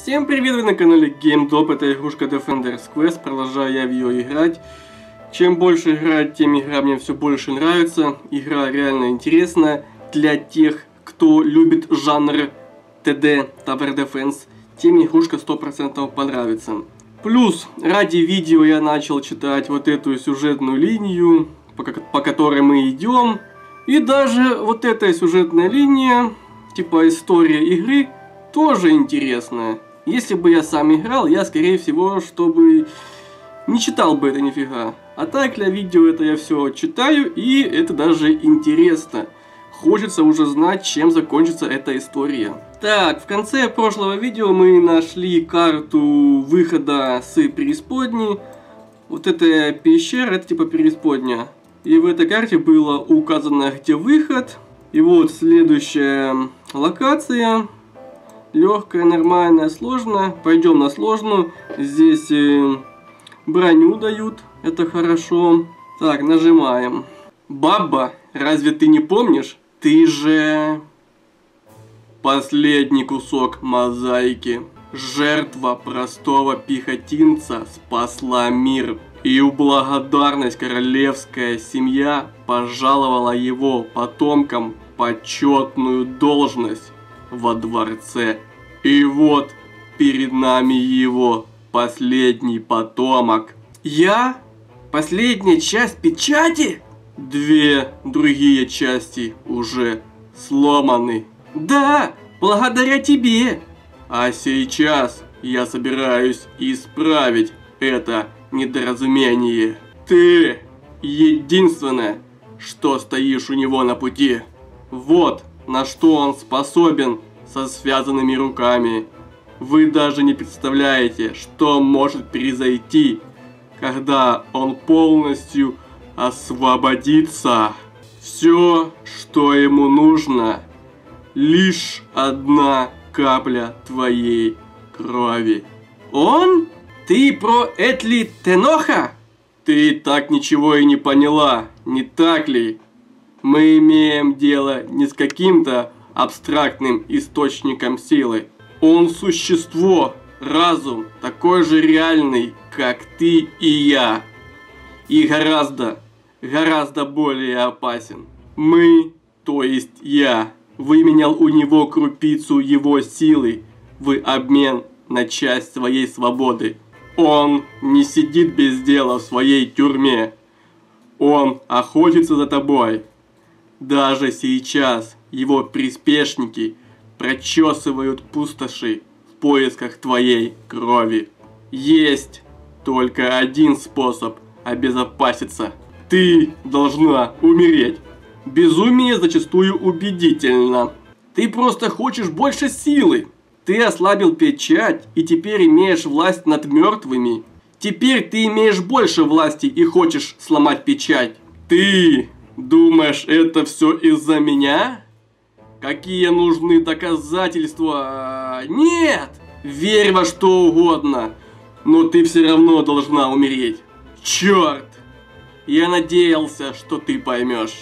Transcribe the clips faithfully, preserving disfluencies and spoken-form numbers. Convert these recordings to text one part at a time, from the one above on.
Всем привет, вы на канале GameDop, это игрушка Defenders Quest, продолжаю я в ее играть. Чем больше играть, тем игра мне все больше нравится. Игра реально интересная для тех, кто любит жанр тэ дэ, Tower Defense, тем игрушка сто процентов понравится. Плюс, ради видео я начал читать вот эту сюжетную линию, по, по которой мы идем. И даже вот эта сюжетная линия, типа история игры, тоже интересная. Если бы я сам играл, я скорее всего, чтобы не читал бы это нифига. А так для видео это я все читаю, и это даже интересно. Хочется уже знать, чем закончится эта история. Так, в конце прошлого видео мы нашли карту выхода с преисподней. Вот эта пещера, это типа преисподня. И в этой карте было указано, где выход. И вот следующая локация. Легкая, нормальная, сложная. Пойдем на сложную. Здесь э, броню дают. Это хорошо. Так, нажимаем. Баба, разве ты не помнишь? Ты же последний кусок мозаики. Жертва простого пехотинца спасла мир. И в благодарность королевская семья пожаловала его потомкам почетную должность во дворце. И вот перед нами его последний потомок. Я? Последняя часть печати? Две другие части уже сломаны. Да, благодаря тебе. А сейчас я собираюсь исправить это недоразумение. Ты единственное, что стоишь у него на пути. Вот на что он способен со связанными руками. Вы даже не представляете, что может произойти, когда он полностью освободится. Все, что ему нужно, лишь одна капля твоей крови. Он? Ты про Этли Теноха? Ты так ничего и не поняла, не так ли? Мы имеем дело не с каким-то абстрактным источником силы. Он существо, разум, такой же реальный, как ты и я. И гораздо, гораздо более опасен. Мы, то есть я, выменял у него крупицу его силы в обмен на часть своей свободы. Он не сидит без дела в своей тюрьме. Он охотится за тобой. Даже сейчас его приспешники прочесывают пустоши в поисках твоей крови. Есть только один способ обезопаситься. Ты должна умереть. Безумие зачастую убедительно. Ты просто хочешь больше силы. Ты ослабил печать и теперь имеешь власть над мертвыми. Теперь ты имеешь больше власти и хочешь сломать печать. Ты думаешь, это все из-за меня? Какие нужны доказательства? Нет! Верь во что угодно, но ты все равно должна умереть. Черт! Я надеялся, что ты поймешь.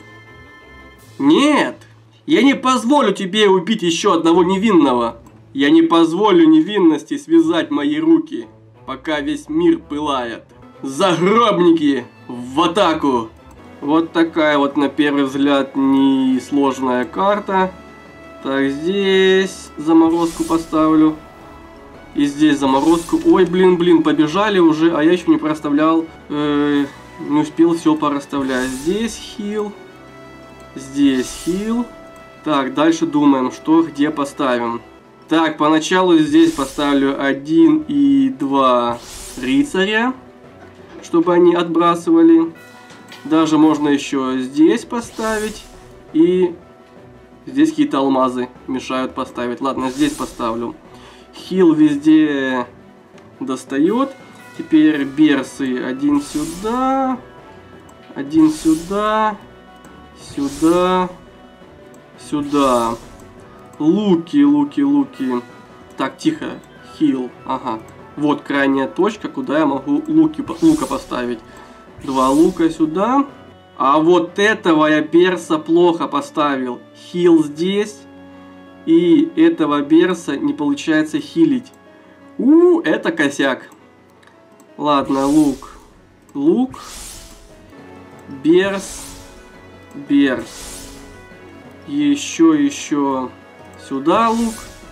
Нет! Я не позволю тебе убить еще одного невинного. Я не позволю невинности связать мои руки, пока весь мир пылает. Загробники, в атаку! Вот такая вот на первый взгляд несложная карта. Так, здесь заморозку поставлю. И здесь заморозку. Ой, блин, блин, побежали уже, а я еще не проставлял. Э, не успел все пораставлять. Здесь хил. Здесь хил. Так, дальше думаем, что где поставим. Так, поначалу здесь поставлю один и два рыцаря, чтобы они отбрасывали. Даже можно еще здесь поставить. И здесь какие-то алмазы мешают поставить. Ладно, здесь поставлю. Хил везде достает. Теперь берсы. Один сюда. Один сюда. Сюда. Сюда. Луки, луки, луки. Так, тихо. Хил. Ага. Вот крайняя точка, куда я могу луки, лука поставить. Два лука сюда. А вот этого я берса плохо поставил. Хил здесь. И этого берса не получается хилить. У, это косяк. Ладно, лук. Лук. Берс. Берс. Еще, еще. Сюда лук.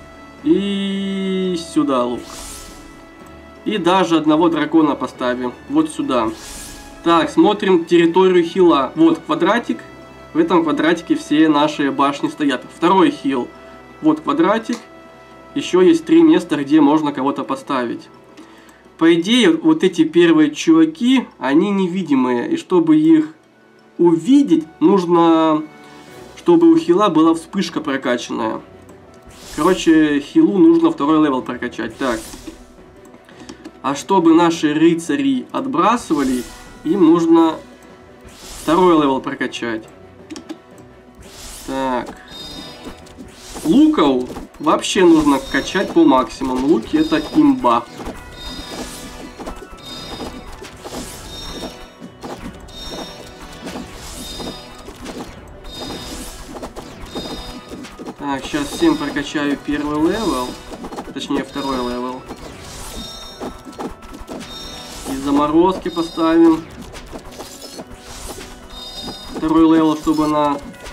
И сюда лук. И даже одного дракона поставим. Вот сюда. Так, смотрим территорию хила. Вот квадратик. В этом квадратике все наши башни стоят. Второй хил. Вот квадратик. Еще есть три места, где можно кого-то поставить. По идее, вот эти первые чуваки, они невидимые. И чтобы их увидеть, нужно, чтобы у хила была вспышка прокачанная. Короче, хилу нужно второй левел прокачать. Так. А чтобы наши рыцари отбрасывали, им нужно второй левел прокачать. Так. Луков вообще нужно качать по максимуму. Луки это имба. Так, сейчас всем прокачаю первый левел. Точнее, второй левел. И заморозки поставим. Второй левел, чтобы она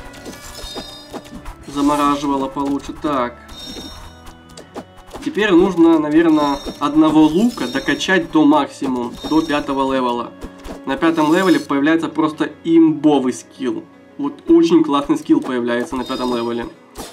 замораживала получше. Так. Теперь нужно, наверное, одного лука докачать до максимума, до пятого левела. На пятом левеле появляется просто имбовый скилл. Вот очень классный скилл появляется на пятом левеле.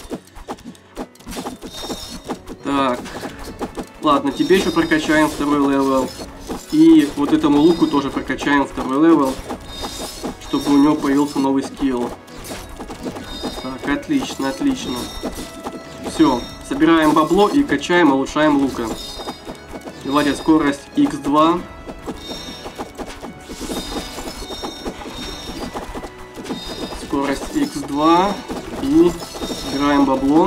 Так. Ладно, тебе еще прокачаем второй левел. И вот этому луку тоже прокачаем второй левел, чтобы у него появился новый скилл. Так, отлично, отлично. Все, собираем бабло и качаем, улучшаем лука. Давайте скорость икс два. Скорость икс два. И собираем бабло.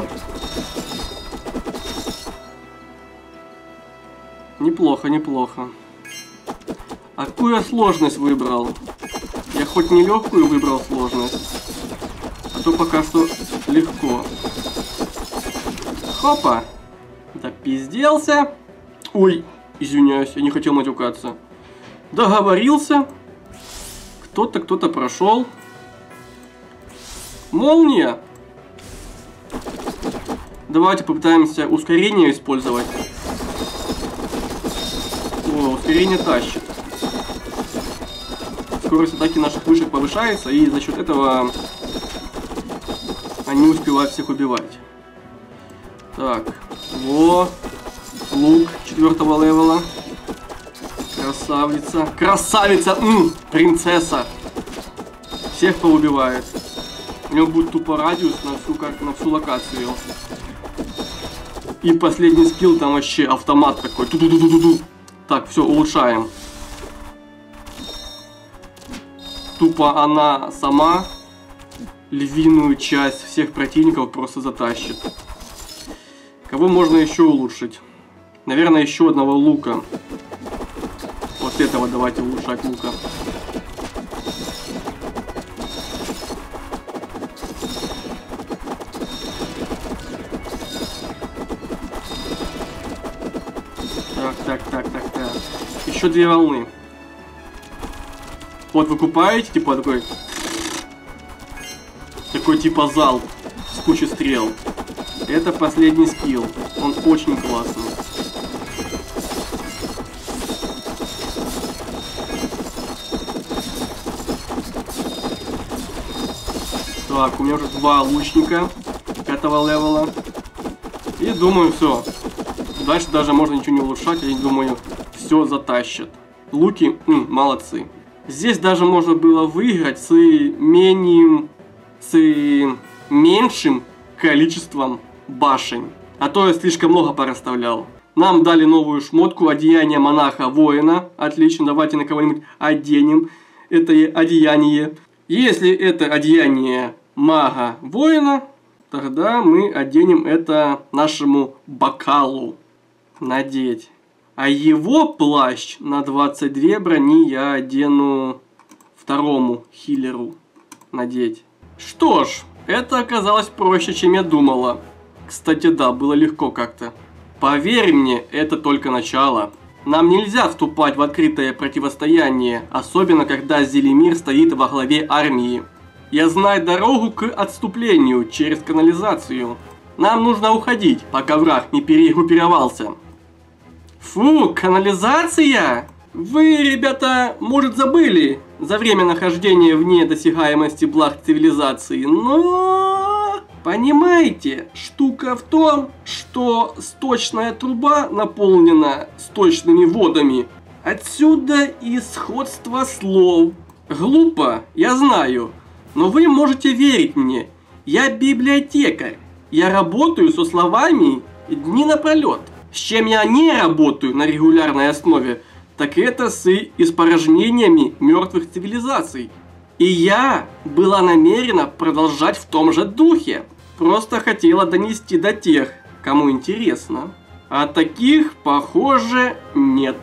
Неплохо, неплохо. А какую я сложность выбрал? Я хоть не легкую выбрал сложность, а то пока что легко. Хопа! Допизделся. Ой, извиняюсь, я не хотел матюкаться. Договорился. Кто-то, кто-то прошел. Молния! Давайте попытаемся ускорение использовать. О, ускорение тащит. Скорость атаки наших вышек повышается, и за счет этого они успевают всех убивать. Так, во, лук четвертого левела. Красавица. Красавица! М, принцесса! Всех поубивает. У него будет тупо радиус на всю, как, на всю локацию. И последний скилл там вообще автомат такой. Ту-ду-ду-ду-ду. Так, все, улучшаем. Тупо она сама львиную часть всех противников просто затащит. Кого можно еще улучшить? Наверное, еще одного лука. Вот этого давайте улучшать лука. Так, так, так, так, так. Еще две волны. Вот вы купаете, типа такой, такой типа залп с кучей стрел. Это последний скилл. Он очень классный. Так, у меня уже два лучника пятого левела. И думаю, все. Дальше даже можно ничего не улучшать. Я думаю, все затащат. Луки, м, молодцы. Здесь даже можно было выиграть с менее, с меньшим количеством башен. А то я слишком много порасставлял. Нам дали новую шмотку, одеяние монаха-воина. Отлично, давайте на кого-нибудь оденем это одеяние. Если это одеяние мага-воина, тогда мы оденем это нашему бокалу надеть. А его плащ на двадцать две брони я одену второму хиллеру надеть. Что ж, это оказалось проще, чем я думала. Кстати, да, было легко как-то. Поверь мне, это только начало. Нам нельзя вступать в открытое противостояние, особенно когда Зелимир стоит во главе армии. Я знаю дорогу к отступлению через канализацию. Нам нужно уходить, пока враг не перегруппировался. Фу, канализация? Вы, ребята, может, забыли за время нахождения вне досягаемости благ цивилизации, но... Понимаете, штука в том, что сточная труба наполнена сточными водами. Отсюда и сходство слов. Глупо, я знаю, но вы можете верить мне. Я библиотекарь. Я работаю со словами дни напролет. С чем я не работаю на регулярной основе, так это с испорожнениями мертвых цивилизаций. И я была намерена продолжать в том же духе. Просто хотела донести до тех, кому интересно. А таких, похоже, нет.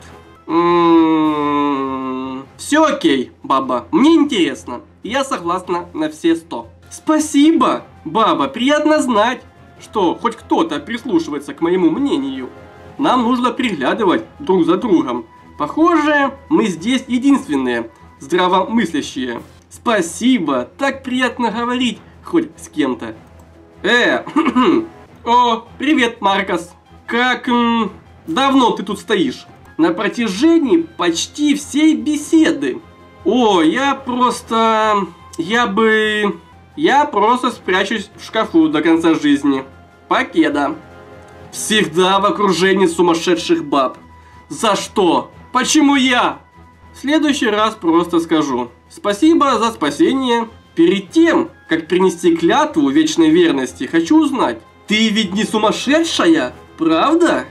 М-м-м. Все окей, баба, мне интересно. Я согласна на все сто. Спасибо, баба, приятно знать, что хоть кто-то прислушивается к моему мнению. Нам нужно приглядывать друг за другом. Похоже, мы здесь единственные здравомыслящие. Спасибо, так приятно говорить хоть с кем-то. Э, о, привет, Маркос. Как м, давно ты тут стоишь? На протяжении почти всей беседы. О, я просто... Я бы... Я просто спрячусь в шкафу до конца жизни. Покеда. Всегда в окружении сумасшедших баб. За что? Почему я? В следующий раз просто скажу. Спасибо за спасение. Перед тем, как принести клятву вечной верности, хочу узнать. Ты ведь не сумасшедшая, правда?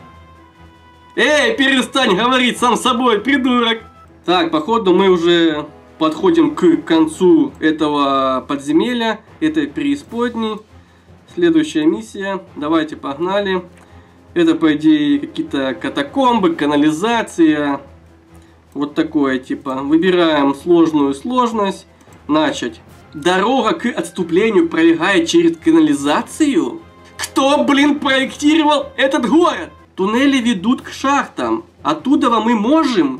Эй, перестань говорить сам собой, придурок. Так, походу мы уже подходим к концу этого подземелья, этой преисподней. Следующая миссия. Давайте, погнали. Это, по идее, какие-то катакомбы, канализация. Вот такое, типа. Выбираем сложную сложность. Начать. Дорога к отступлению пролегает через канализацию? Кто, блин, проектировал этот город? Туннели ведут к шахтам. Оттуда мы можем...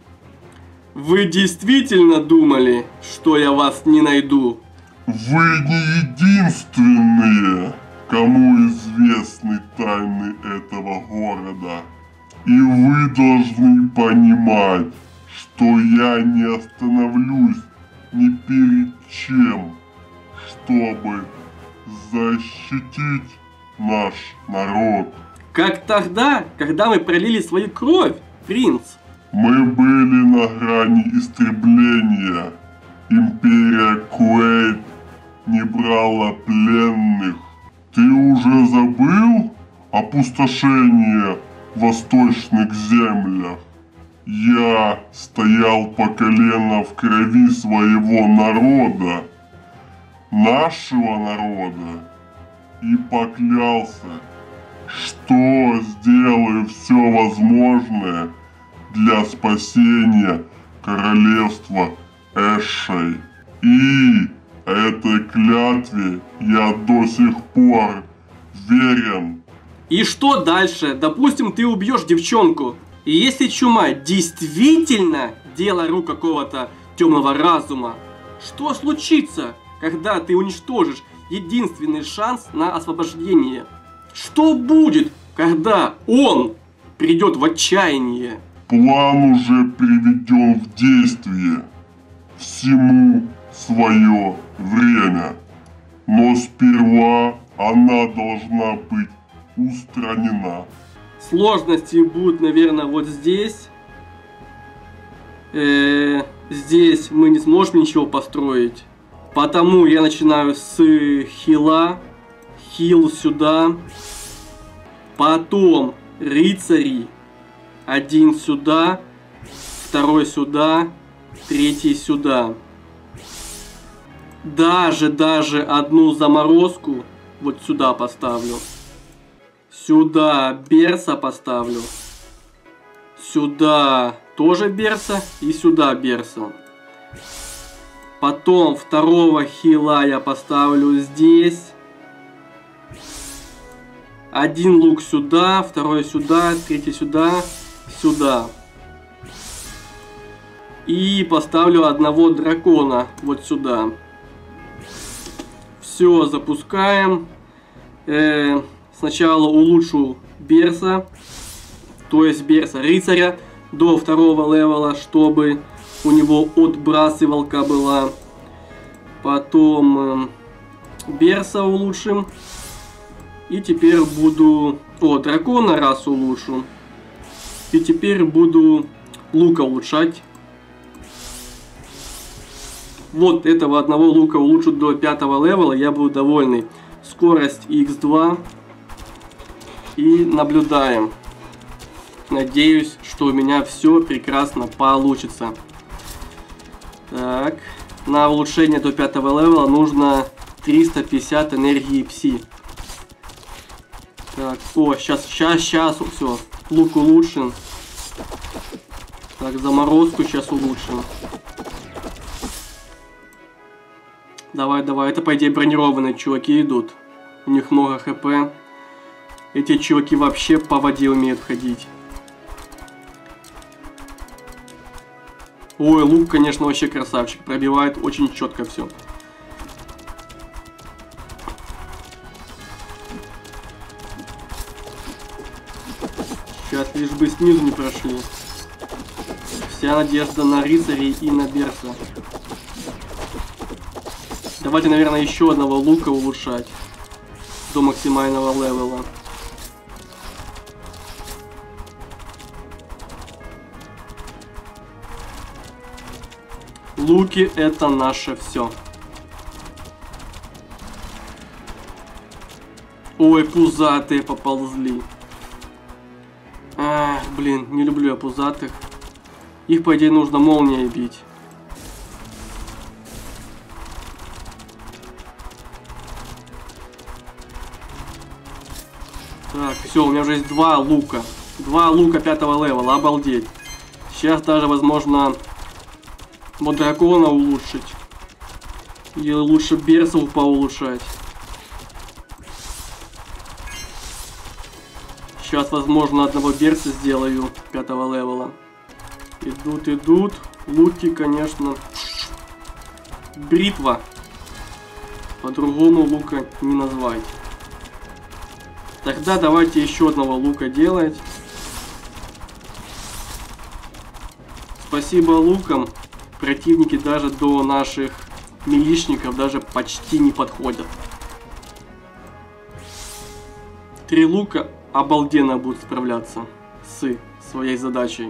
Вы действительно думали, что я вас не найду? Вы не единственные, кому известны тайны этого города. И вы должны понимать, что я не остановлюсь ни перед чем, чтобы защитить наш народ. Как тогда, когда мы пролили свою кровь, принц? Мы были на грани истребления. Империя Куэйт не брала пленных. Ты уже забыл опустошение в восточных землях? Я стоял по колено в крови своего народа, нашего народа, и поклялся, что сделаю все возможное для спасения королевства Эшей. И этой клятве я до сих пор верен. И что дальше? Допустим, ты убьешь девчонку. И если чума действительно дело рук какого-то темного разума, что случится, когда ты уничтожишь единственный шанс на освобождение? Что будет, когда он придет в отчаяние? План уже приведен в действие. Всему свое время. Но сперва она должна быть устранена. Сложности будут, наверное, вот здесь. Э-э, здесь мы не сможем ничего построить. Потому я начинаю с хила. Хил сюда. Потом рыцари. Один сюда. Второй сюда. Третий сюда. Даже, даже одну заморозку вот сюда поставлю. Сюда берса поставлю. Сюда тоже берса. И сюда берса. Потом второго хила я поставлю здесь. Один лук сюда, второй сюда, третий сюда, сюда. И поставлю одного дракона вот сюда. Все, запускаем. Э, сначала улучшу Берса, то есть Берса рыцаря до второго левела, чтобы у него отбрасывалка была. Потом э, Берса улучшим. И теперь буду... О, дракона раз улучшу. И теперь буду лука улучшать. Вот этого одного лука улучшу до пятого левела, я буду довольный. Скорость икс два. И наблюдаем. Надеюсь, что у меня все прекрасно получится. Так. На улучшение до пятого левела нужно триста пятьдесят энергии пси. Так, о, сейчас, сейчас, сейчас, все. Лук улучшен. Так, заморозку сейчас улучшим. Давай, давай, это, по идее, бронированные чуваки идут. У них много хп. Эти чуваки вообще по воде умеют ходить. Ой, лук, конечно, вообще красавчик. Пробивает очень четко все. Сейчас лишь бы снизу не прошли. Вся надежда на рыцарей и на Берса. Давайте, наверное, еще одного лука улучшать до максимального левела. Луки — это наше все. Ой, пузатые поползли. Ах, блин, не люблю я пузатых. Их, по идее, нужно молнией бить. Так, все, у меня уже есть два лука. Два лука пятого левела, обалдеть. Сейчас даже, возможно, вот дракона улучшить. Или лучше берсов поулучшать. Сейчас, возможно, одного берса сделаю пятого левела. Идут, идут. Луки, конечно. Бритва. По-другому лука не назвать. Тогда давайте еще одного лука делать. Спасибо лукам. Противники даже до наших милишников даже почти не подходят. Три лука обалденно будут справляться с своей задачей.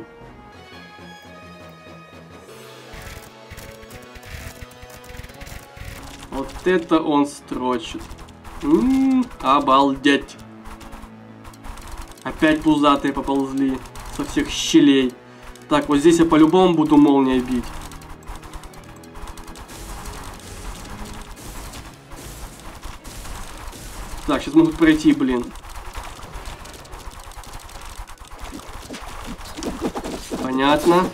Вот это он строчит. М-м, обалдеть. Опять пузатые поползли со всех щелей. Так, вот здесь я по-любому буду молнией бить. Так, сейчас могут пройти, блин. Понятно.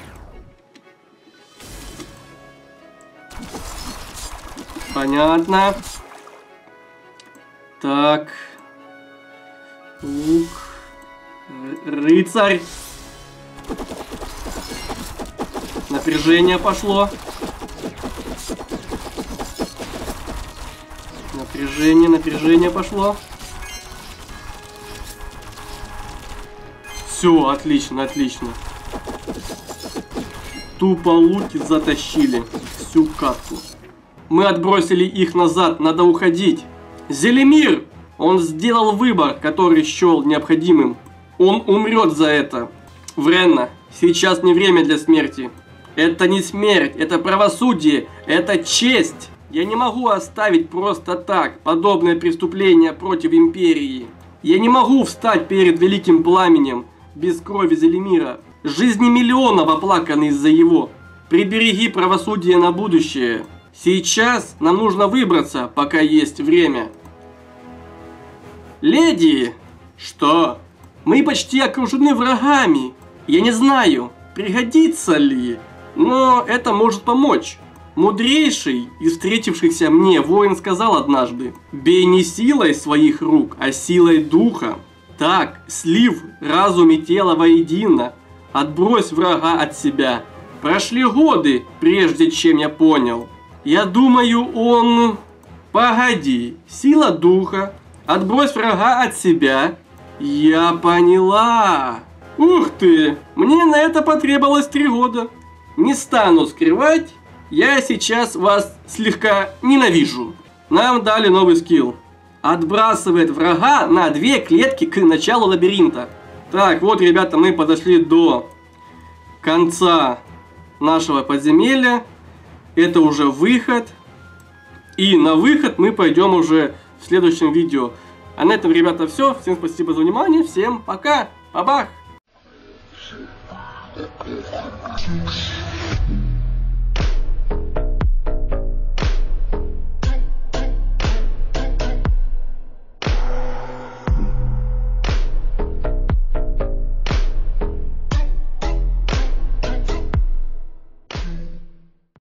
Понятно. Так. Лук. Рыцарь. Напряжение пошло. Напряжение, напряжение пошло. Все, отлично, отлично. Тупо луки затащили всю катку. Мы отбросили их назад, надо уходить. Зелимир! Он сделал выбор, который счел необходимым. Он умрет за это. Вренна, сейчас не время для смерти. Это не смерть, это правосудие, это честь. Я не могу оставить просто так подобное преступление против Империи. Я не могу встать перед великим пламенем без крови Зелимира. Жизни миллионов оплаканы из-за его. Прибереги правосудие на будущее. Сейчас нам нужно выбраться, пока есть время. Леди! Что? Мы почти окружены врагами. Я не знаю, пригодится ли, но это может помочь. Мудрейший из встретившихся мне воин сказал однажды: «Бей не силой своих рук, а силой духа». Так, слив разум и тело воедино, отбрось врага от себя. Прошли годы, прежде чем я понял. Я думаю, он... Погоди, сила духа, отбрось врага от себя. Я поняла. Ух ты, мне на это потребовалось три года. Не стану скрывать, я сейчас вас слегка ненавижу. Нам дали новый скилл. Отбрасывает врага на две клетки к началу лабиринта. Так, вот, ребята, мы подошли до конца нашего подземелья. Это уже выход. И на выход мы пойдем уже в следующем видео. А на этом, ребята, все. Всем спасибо за внимание. Всем пока. Бабах.